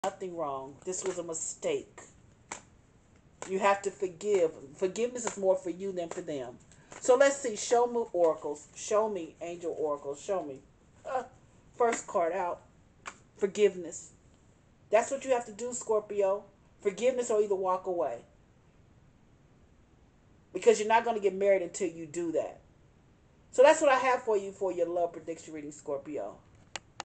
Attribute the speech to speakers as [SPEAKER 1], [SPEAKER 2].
[SPEAKER 1] Nothing wrong. This was a mistake. You have to forgive. Forgiveness is more for you than for them. So let's see. Show me oracles. Show me angel oracles. Show me. First card out. Forgiveness. That's what you have to do, Scorpio. Forgiveness or either walk away. Because you're not going to get married until you do that. So that's what I have for you for your love prediction reading, Scorpio.